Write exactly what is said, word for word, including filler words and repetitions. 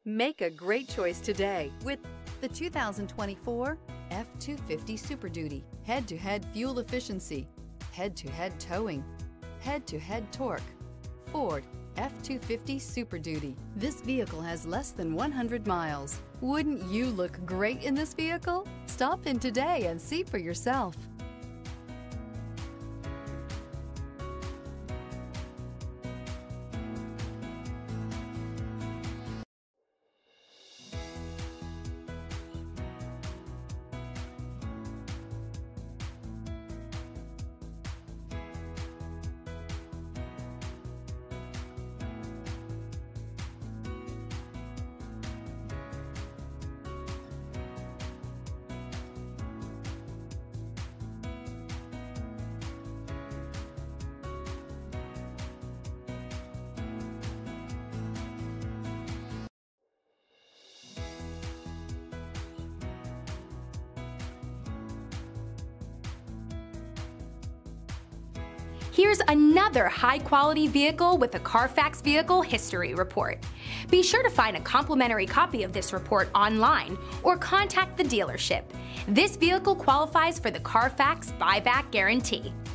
Make a great choice today with the two thousand twenty-four F two fifty Super Duty. Head-to-head fuel efficiency, head-to-head towing, head-to-head torque. Ford F two fifty Super Duty. This vehicle has less than one hundred miles. Wouldn't you look great in this vehicle? Stop in today and see for yourself. Here's another high-quality vehicle with a Carfax Vehicle History Report. Be sure to find a complimentary copy of this report online or contact the dealership. This vehicle qualifies for the Carfax Buyback Guarantee.